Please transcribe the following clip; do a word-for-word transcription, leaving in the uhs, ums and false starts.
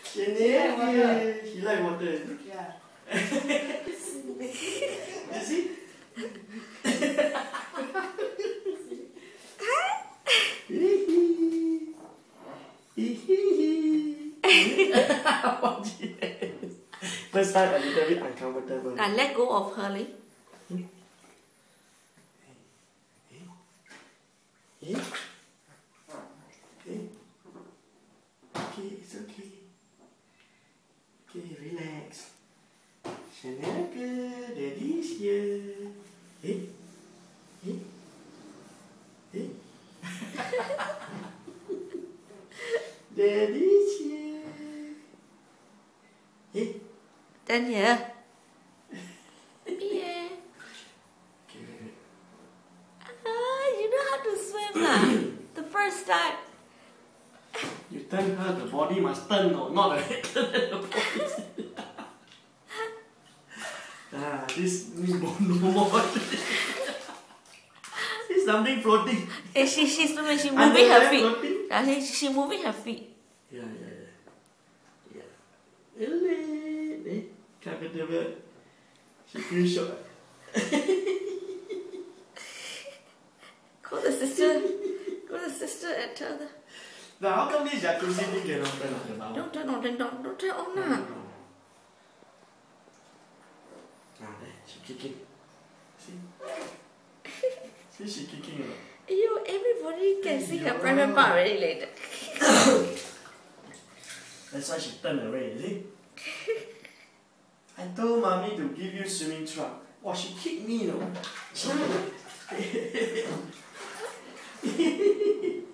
Chanel, she like water. Yeah. You see? First time a little bit uncomfortable. I let go of her. Lee. Hey? Hey? Okay, it's okay. Okay, relax. Chanel, Daddy's here. Hey? Hey? Hey? Daddy's here. Hey? Then here. Yeah. Okay, wait, wait. Ah, you know how to swim lah. The first time. You turn her, the body must turn, no, not the head turn the body. Ah, this no more. It's something floating. Eh, she she's swimming. She Under moving her there feet. floating? Yeah, she she moving her feet. Yeah, yeah, yeah. Yeah. Elite. Eh, comfortable. She feel shocked. Call the sister. Call the sister and tell her. Now, how come this jacuzzi thing cannot turn on the bow? Don't turn on, don't don't turn on No, lah. no, no. Ah, there, she kicking. See? See, she kicking or not? You everybody can see her private part already later. That's why she turned away, you see? I told mommy to give you swimming trunk. Wow, she kicked me, you know.